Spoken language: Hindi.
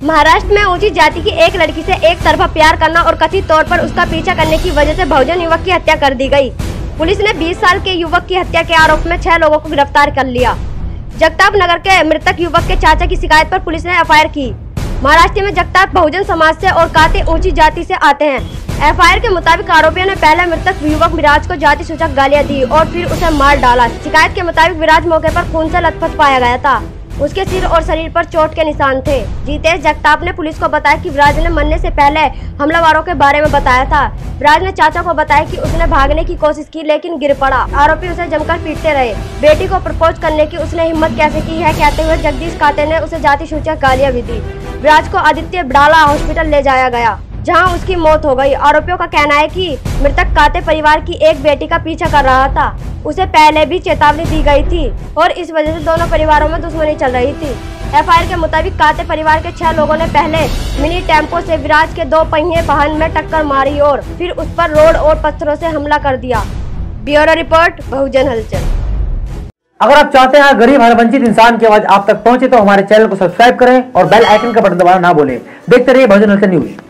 महाराष्ट्र में ऊंची जाति की एक लड़की से एक तरफा प्यार करना और कथित तौर पर उसका पीछा करने की वजह से बहुजन युवक की हत्या कर दी गई। पुलिस ने 20 साल के युवक की हत्या के आरोप में 6 लोगों को गिरफ्तार कर लिया। जगताप नगर के मृतक युवक के चाचा की शिकायत पर पुलिस ने एफआईआर की। महाराष्ट्र में जगताप बहुजन समाज से और काते ऊंची जाति से आते हैं। एफआईआर के मुताबिक आरोपियों ने पहले मृतक युवक विराज को जाति सूचक गालियां दी और फिर उसे मार डाला। शिकायत के मुताबिक विराज मौके पर खून से लथपथ पाया गया था। उसके सिर और शरीर पर चोट के निशान थे। जितेश जगताप ने पुलिस को बताया कि विराज ने मरने से पहले हमलावरों के बारे में बताया था। विराज ने चाचा को बताया कि उसने भागने की कोशिश की लेकिन गिर पड़ा। आरोपी उसे जमकर पीटते रहे। बेटी को प्रपोज करने की उसने हिम्मत कैसे की है कहते हुए जगदीश काते ने उसे जाति सूचक गालियां भी दी। विराज को आदित्य बिड़ाला हॉस्पिटल ले जाया गया, जहां उसकी मौत हो गई। आरोपियों का कहना है कि मृतक काते परिवार की एक बेटी का पीछा कर रहा था। उसे पहले भी चेतावनी दी गई थी और इस वजह से दोनों परिवारों में दुश्मनी चल रही थी। एफआईआर के मुताबिक काते परिवार के 6 लोगों ने पहले मिनी टेम्पो से विराज के 2 पहिए वाहन में टक्कर मारी और फिर उस पर रोड और पत्थरों से हमला कर दिया। ब्यूरो रिपोर्ट, बहुजन हलचल। अगर आप चाहते हैं गरीब हर वंचित इंसान की आवाज आप तक पहुंचे तो हमारे चैनल को सब्सक्राइब करें और बेल आइकन का बटन दबाना ना भूलें। देखते रहिए बहुजन हलचल न्यूज।